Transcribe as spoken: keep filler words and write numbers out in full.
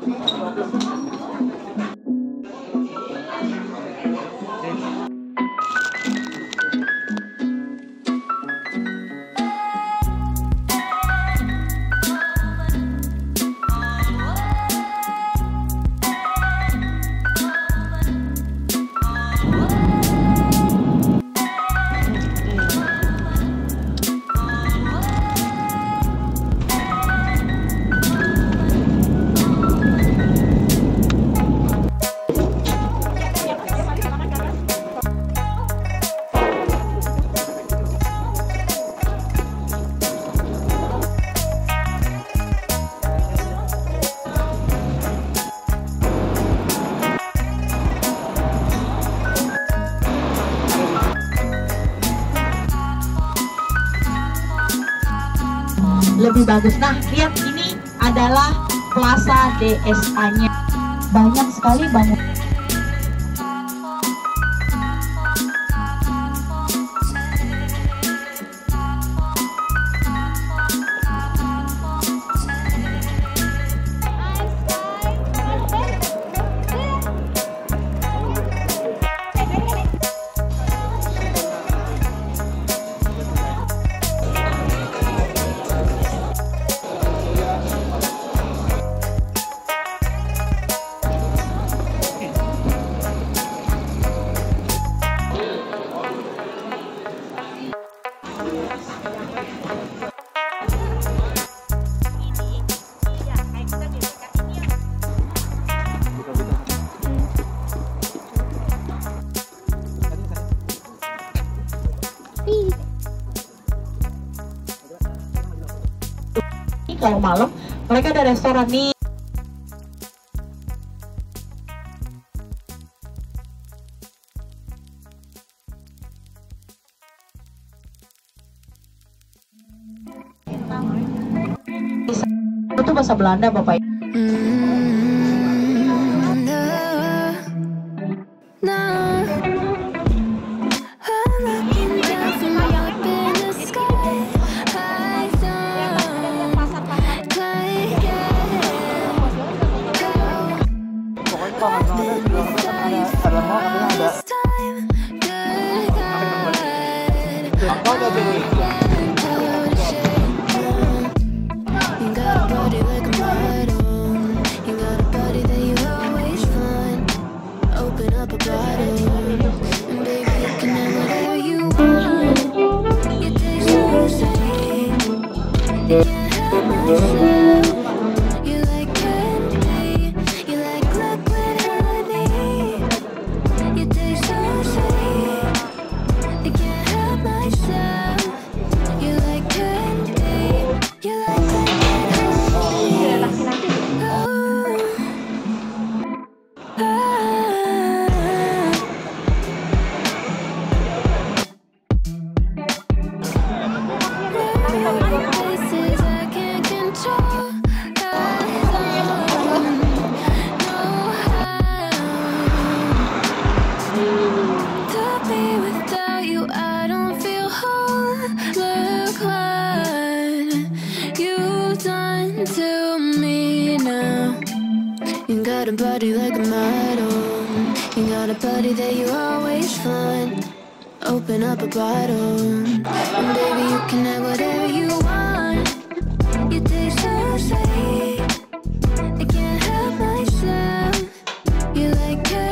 Lebih bagus. Nah, lihat ini adalah Plaza D S A-nya. Banyak sekali bangun. Kalau malam mereka ada restoran nih. Itu bahasa Belanda, Bapak. got a body like a model. You got a body that you always find. Open up a bottle, and baby you can have whatever you want. You taste so sweet, I can't help myself. You like it.